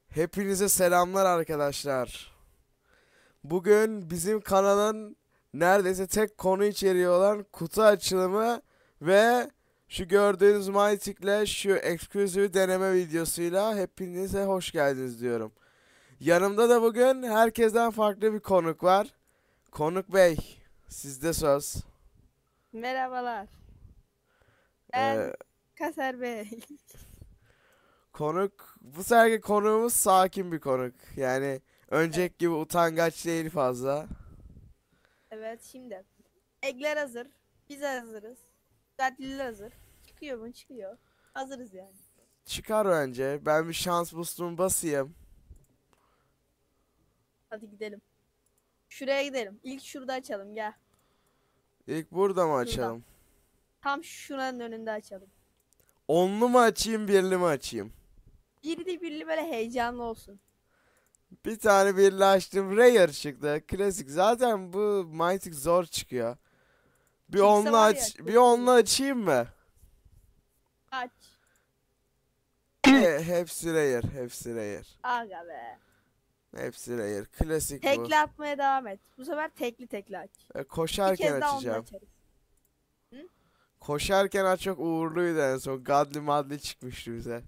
Hepinize selamlar arkadaşlar. Bugün bizim kanalın neredeyse tek konu içeriği olan kutu açılımı ve şu gördüğünüz Mytik'le şu eksklusif deneme videosuyla hepinize hoş geldiniz diyorum. Yanımda da bugün herkesten farklı bir konuk var. Konuk Bey, sizde söz. Merhabalar. Ee, Ben Kaser Bey. bu seferki konuğumuz sakin bir konuk. Yani Evet, önceki gibi utangaç değil fazla. evet şimdi. Egler hazır. Biz hazırız. Dertliler hazır. Çıkıyor mu? Çıkıyor. Hazırız yani. Çıkar bence. Ben bir şans boost'umu basayım. Hadi gidelim. Şuraya gidelim. İlk şurada açalım gel. İlk burada mı Şurada. açalım? Tam şuranın önünde açalım. Onlu mu açayım, birli mi açayım? Birli birli böyle heyecanlı olsun. Bir tane birli açtım. Rare çıktı. Klasik. Zaten bu Mythic zor çıkıyor. Bir Çıksa onlu var ya aç, bir çok onlu iyi. açayım mı? Aç. Hepsi rare, hepsi rare. Aga be. Hepsi rare. Klasik bu. Tekli atmaya devam et. Bu sefer tekli tekli aç. Bir Koşarken kez daha onu açacağım. açarız. Hı? Koşarken aç çok uğurluydu en son. Godly Madly çıkmıştı bize.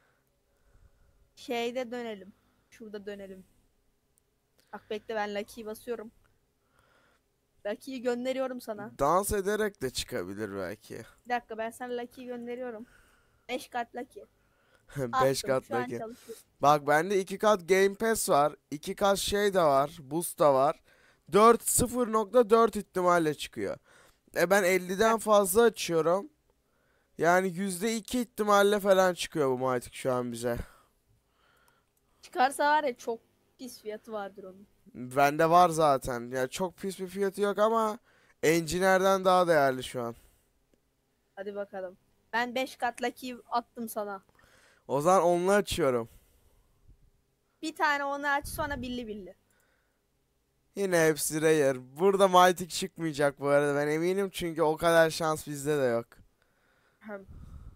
Şeyde dönelim. Şurada dönelim. Bak bekle ben Lucky'yi basıyorum. Lucky'yi gönderiyorum sana. Dans ederek de çıkabilir belki. Bir dakika ben sana Lucky'yi gönderiyorum. 5 kat Lucky. 5 Attım. kat Şu an belki. çalışıyor. Bak bende 2 kat Game Pass var. 2 kat şey de var. Boost da var. 0.4 ihtimalle çıkıyor. Ben 50'den Bak, fazla açıyorum. Yani %2 ihtimalle falan çıkıyor bu Mythic şu an bize. çıkarsa var ya çok pis fiyatı vardır onun. Bende var zaten. Yani çok pis bir fiyatı yok ama Engineer'den daha değerli şu an. Hadi bakalım. Ben 5 kat Lucky'yi attım sana. O zaman onunla açıyorum. Bir tane onu aç sonra billi billi. Yine hepsi rare. Burada Mythic çıkmayacak bu arada ben eminim çünkü o kadar şans bizde de yok. Ahem.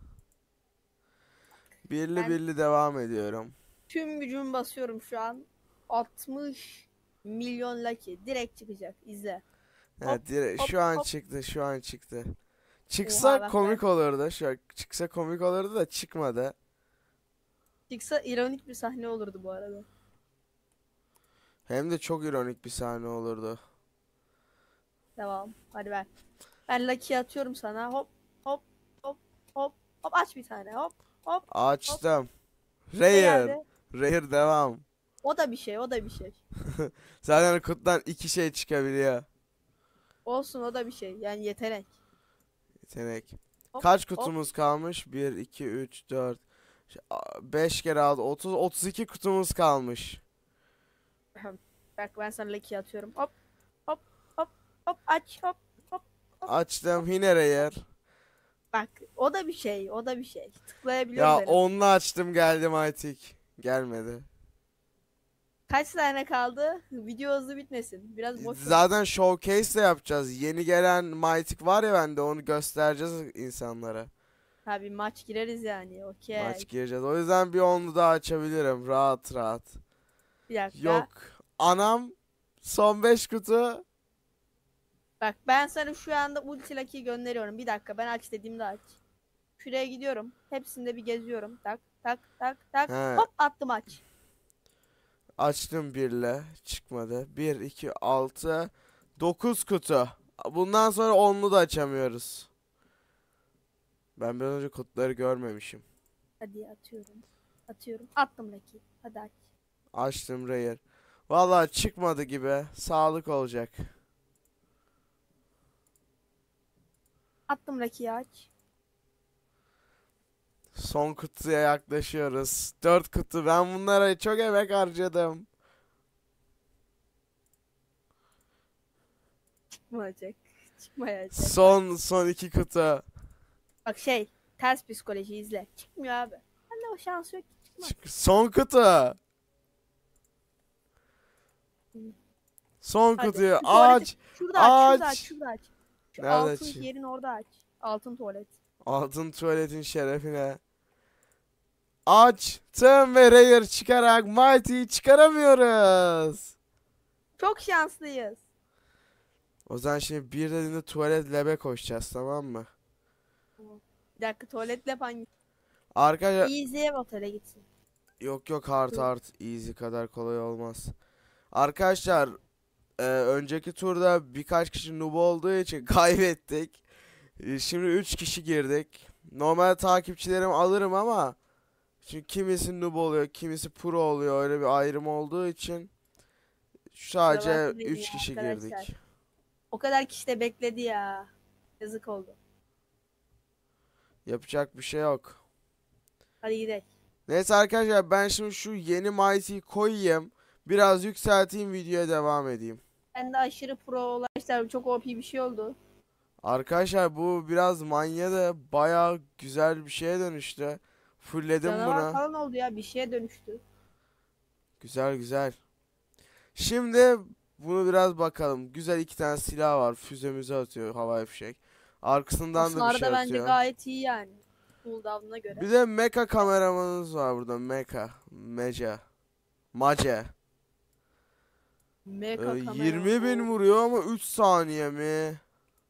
Birli Ben birli devam ediyorum. tüm gücümü basıyorum şu an. 60 milyon Lucky. Direkt çıkacak. İzle. Hop Evet, direkt hop şu an hop. çıktı, şu an çıktı. Oha Çıksa bak komik ben. olurdu. Şu an çıksa komik olurdu da çıkmadı. Çıksa ironik bir sahne olurdu bu arada. Hem de çok ironik bir sahne olurdu. Devam. Hadi ver. Ben Lucky'yi atıyorum sana. Hop hop hop hop hop aç bir tane. Hop hop hop. Açtım. Ne Rare. geldi? Rare devam. O da bir şey, o da bir şey. Zaten kutudan iki şey çıkabiliyor. Olsun o da bir şey. Yani yetenek. Yetenek. Hop Kaç hop. kutumuz kalmış? Bir, 2, 3, 4, 5 kere aldı. 32 kutumuz kalmış. Ahem. Bak ben sana Lucky'yi atıyorum. Hop hop hop hop aç hop hop hop Açtım hop. yine rare. Bak o da bir şey, o da bir şey. Ya Tıklayabiliyoruz en onunla azından. açtım geldi Mythic. Gelmedi. Kaç tane kaldı? Video hızlı bitmesin. Biraz boş ver. Zaten showcase de yapacağız. Yeni gelen Mythic var ya bende onu göstereceğiz insanlara. Tabii maç gireriz yani. Maç Okey. gireceğiz. O yüzden bir onlu daha açabilirim. Rahat rahat. Bir dakika. Yok. Anam son 5 kutu. Bak ben sana şu anda ulti Lucky'yi gönderiyorum. Bir dakika ben aç dediğimde aç. Şuraya gidiyorum. Hepsinde bir geziyorum. Tak tak tak tak. He. Hop attım aç. Açtım birle. Çıkmadı. Bir 2 6 9 kutu. Bundan sonra onlu da açamıyoruz. Ben biraz önce kutuları görmemişim. Hadi atıyorum. Atıyorum. Attım Lucky. Hadi aç. Açtım rare. Vallahi çıkmadı gibi. Sağlık olacak. Attım Lucky'yi aç. Son kutuya yaklaşıyoruz. 4 kutu. Ben bunlara çok emek harcadım. Çıkmayacak. Çıkmayacak. Bak. Son 2 kutu. Bak şey. Ters psikoloji izle. Çıkmıyor abi. Bende o şans yok ki çıkmaz. Son kutu. Son Hadi. kutuyu Şu tuvaleti aç. şurada aç. Şurada aç. Aç. Şurada aç. Şu Nerede altın açayım? yerin orada aç. Altın tuvalet. Altın tuvaletin şerefine. Açtım ve rare çıkarak Mighty'yi çıkaramıyoruz. Çok şanslıyız. O zaman şimdi bir dediğinde tuvalet lebe koşacağız, tamam mı? Bir dakika, tuvaletle hangi? Arkadaşlar Easy'ye otele gitsin. yok hard easy kadar kolay olmaz. Arkadaşlar önceki turda birkaç kişi noob olduğu için kaybettik. Şimdi 3 kişi girdik. Normalde takipçilerimi alırım ama çünkü kimisi noob oluyor, kimisi pro oluyor. Öyle bir ayrım olduğu için sadece Kusura bakmayın 3 ya kişi arkadaşlar. girdik. O kadar kişi de bekledi ya. Yazık oldu. Yapacak bir şey yok. Hadi gidelim. Neyse arkadaşlar, ben şimdi şu yeni Mighty'yi koyayım. Biraz yükselteyim, videoya devam edeyim. Ben de aşırı pro ulaştım. Çok OP bir şey oldu. Arkadaşlar bu biraz manyadı. Baya güzel bir şeye dönüştü. Fullledim Canavar bunu. falan oldu ya. Bir şeye dönüştü. Güzel. Şimdi bunu biraz bakalım. Güzel 2 tane silah var. Füzemizi atıyor, havai fişek. Arkasından da bir Hasarı şey da bence atıyor. gayet iyi yani. Cooldown'una göre. Bir de mecha kameramanımız var burada. Mace. Mecha kamera. 20.000 Oo. vuruyor ama 3 saniye mi?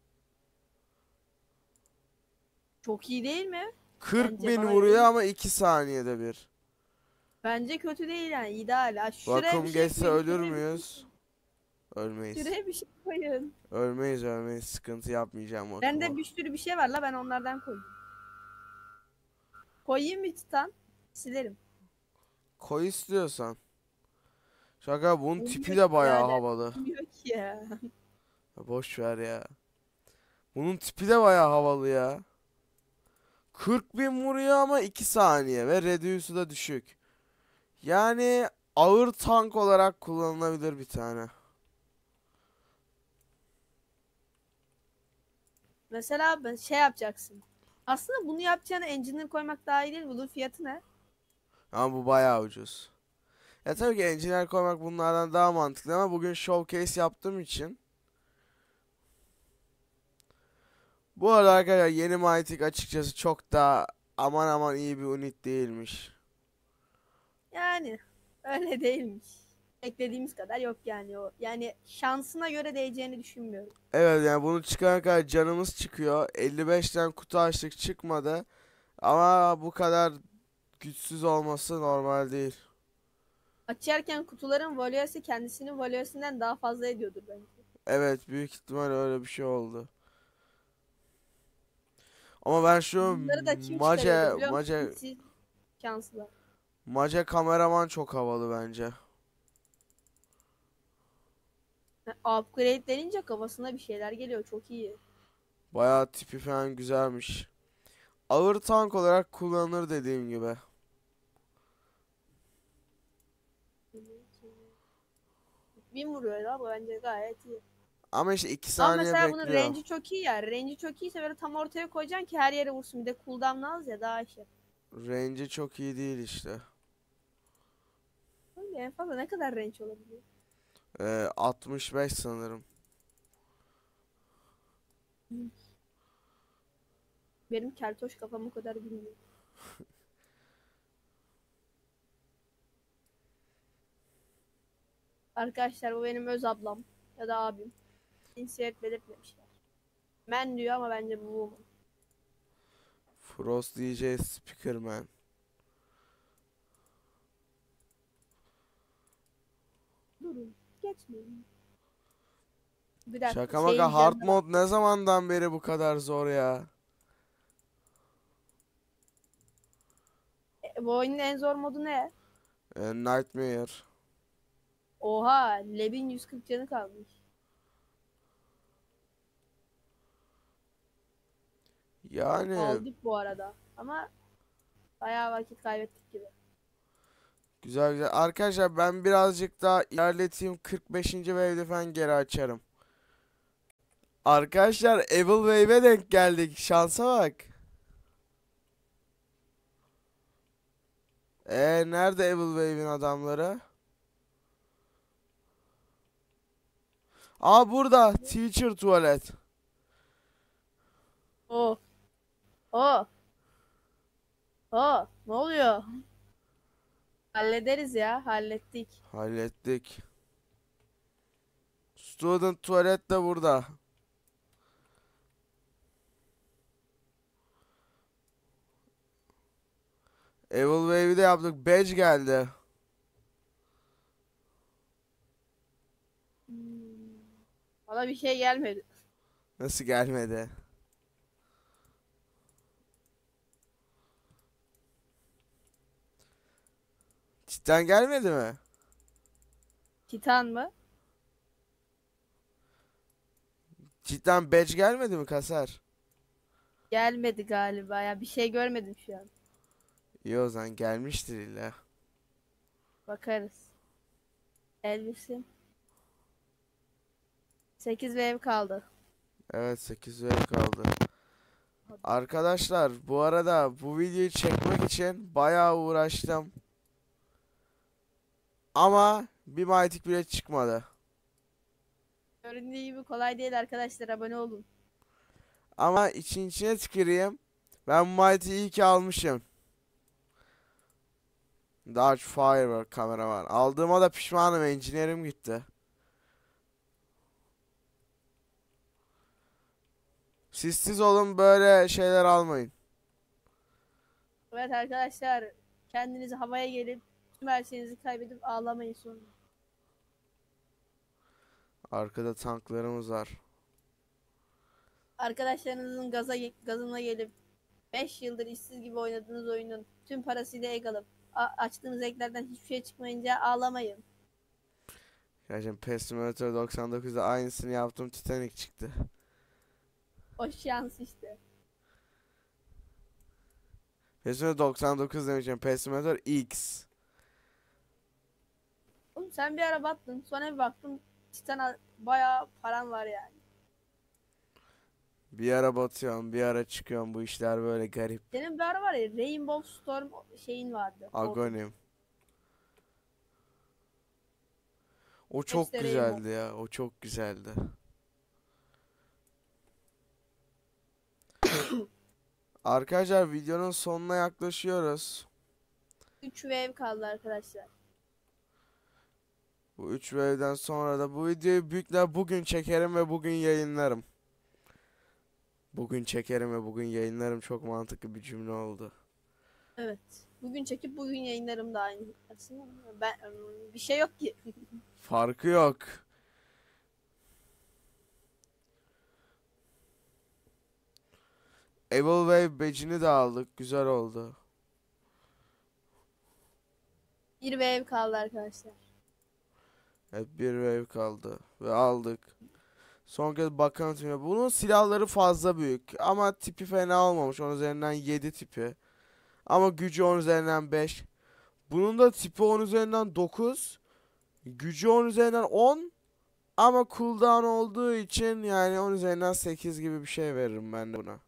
Çok iyi değil mi? 40 Bence bin bana vuruyor göre. ama 2 saniyede bir. Bence kötü değil yani. İdeal. Ha, şuraya Vakum bir şey geçse koyun. ölür Şuraya bir şey, müyüz? Ölmeyiz. şuraya bir şey koyun. Ölmeyiz. Sıkıntı yapmayacağım Bende vakumu. bir sürü bir şey var la, ben onlardan koyayım. Koyayım mı Titan? Silerim. Koy istiyorsan. Şaka, bunun tipi Olmuyor de ki bayağı birader. havalı. Olmuyor ki ya. Ya boş ver ya. Bunun tipi de bayağı havalı ya. 40.000 vuruyor ama 2 saniye ve radius'u da düşük. Yani ağır tank olarak kullanılabilir bir tane. Mesela şey yapacaksın. Aslında bunu yapacağına engineer koymak daha iyi değil mi? Bunun fiyatı ne? Ama bu bayağı ucuz. Ya tabii ki engineer koymak bunlardan daha mantıklı ama bugün showcase yaptığım için. Bu arada arkadaşlar yeni Mythic açıkçası çok da aman iyi bir unit değilmiş. Yani öyle değilmiş. Beklediğimiz kadar yok yani o. Yani şansına göre değeceğini düşünmüyorum. Evet, yani bunu çıkana kadar canımız çıkıyor. 55'ten kutu açtık, çıkmadı. Ama bu kadar güçsüz olması normal değil. Açarken kutuların valuası kendisinin valuasından daha fazla ediyordur bence. Evet, büyük ihtimal öyle bir şey oldu. Ama ben şu Bunları da kim Mace çıkarıyordu biliyor musun? Mace Siz şanslı. Mace kameraman çok havalı bence. Upgrade denince kafasına bir şeyler geliyor. Çok iyi. Bayağı tipi falan güzelmiş. Ağır tank olarak kullanılır dediğim gibi. Bin vuruyor da bu bence gayet iyi. Ama işte 2 Ama saniye mesela bunun bekliyor. range'i çok iyi ya. Range'i çok iyiyse böyle tam ortaya koyacaksın ki her yere vursun. Bir de cooldown'ı az ya, daha şey. Range'i çok iyi değil işte. Öyle en fazla ne kadar range olabiliyor? 65 sanırım. Benim keltoş kafam o kadar bilmiyor. Arkadaşlar bu benim öz ablam ya da abim. Cinsiyet belirtmemişler. Men diyor ama bence bu woman. Frost DJ Speakerman. Durun. Geçmeyin. Bir dakika. Şaka maka, hard diyeceğim daha. mod ne zamandan beri bu kadar zor ya? Bu oyunun en zor modu ne? Nightmare. Oha. Leb'in 140 canı kalmış. Yani Aldık bu arada. Ama bayağı vakit kaybettik gibi. güzel. Arkadaşlar ben birazcık daha ilerleteyim. 45. wave'de falan geri açarım. Arkadaşlar Evil Wave'e denk geldik. Şansa bak. Nerede Evil Wave'in adamları? Aa, burada. Teacher tuvalet. Oh. Oh. Oh. Ne oluyor? Hallederiz ya. Hallettik. Hallettik. Student tuvalet de burada. Evil Wave'i de yaptık. Badge geldi. Hmm. Bana bir şey gelmedi. Nasıl gelmedi? Cidden gelmedi mi? Titan mı? Cidden badge gelmedi mi Kasar? Gelmedi galiba ya. Bir şey görmedim şu an. İyi o zaman gelmiştir illa. Bakarız. Elvisim. 8 ve ev kaldı. Evet 8 wave kaldı. Arkadaşlar bu arada bu videoyu çekmek için bayağı uğraştım. Ama bir Mythic bile çıkmadı. Göründüğü gibi kolay değil arkadaşlar. Abone olun. Ama içine tüküreyim. Ben bu Mighty'yi iyi ki almışım. Dodge Firework kamera var. Aldığıma da pişmanım. Engineer'im gitti. Siz olun böyle şeyler almayın. Evet arkadaşlar. Kendinizi havaya gelip tüm her şeyinizi kaybedip ağlamayın sonra. Arkada tanklarımız var. Arkadaşlarınızın gazına gelip 5 yıldır işsiz gibi oynadığınız oyunun tüm parasıyla egg alıp açtığınız eklerden hiçbir şey çıkmayınca ağlamayın. Gerçekten Pet Simulator 99'da aynısını yaptım. Titanic çıktı. O şans işte. Pet Simulator 99 demişim. Pet Simulator X. Oğlum sen bir ara battın. Sonra bir baktın Titan'a bayağı paran var yani. Bir ara batıyorum, bir ara çıkıyorum. Bu işler böyle garip. Senin bir ara var ya Rainbow Storm şeyin vardı. Agonim. O çok İşte güzeldi Rainbow. ya. O çok güzeldi. Arkadaşlar videonun sonuna yaklaşıyoruz. 3 wave kaldı arkadaşlar. Bu 3 wave'den sonra da bu videoyu büyükler bugün çekerim ve bugün yayınlarım. Bugün çekerim ve bugün yayınlarım çok mantıklı bir cümle oldu. Evet. Bugün çekip bugün yayınlarım da aynı. Aslında ben bir şey yok ki. Farkı yok. Evil Wave badge'ini de aldık. Güzel oldu. Bir wave kaldı arkadaşlar. Evet bir wave kaldı. Ve aldık. Son kez bakalım şimdi. Bunun silahları fazla büyük. Ama tipi fena olmamış. 10 üzerinden 7 tipi. Ama gücü 10 üzerinden 5. Bunun da tipi 10 üzerinden 9. Gücü 10 üzerinden 10. Ama cooldown olduğu için yani 10 üzerinden 8 gibi bir şey veririm ben de buna.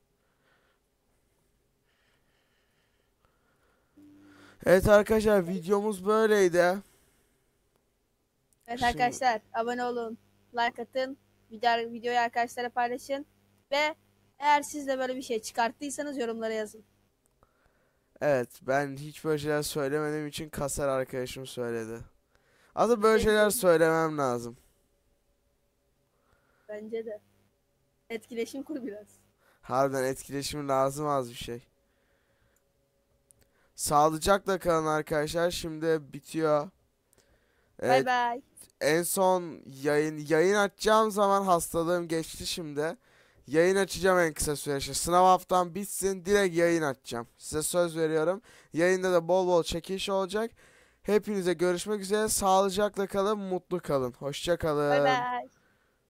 Evet arkadaşlar videomuz böyleydi. Evet Şimdi- arkadaşlar abone olun. Like atın. Videoyu arkadaşlara paylaşın. Ve eğer siz de böyle bir şey çıkarttıysanız yorumlara yazın. Evet ben hiç böyle şeyler söylemediğim için Kasar arkadaşım söyledi. Aslında böyle şeyler söylemem lazım. Bence de. Etkileşim kur biraz. Harbiden etkileşim lazım az bir şey. Sağlıcakla kalın arkadaşlar. Şimdi bitiyor. Bay Evet, bay. en son yayın açacağım zaman hastalığım geçti şimdi. Yayın açacağım en kısa süreçte. Sınav haftam bitsin direkt yayın açacağım. Size söz veriyorum. Yayında da bol bol çekiliş olacak. Hepinize görüşmek üzere. Sağlıcakla kalın, mutlu kalın. Hoşça Bay kalın. bay.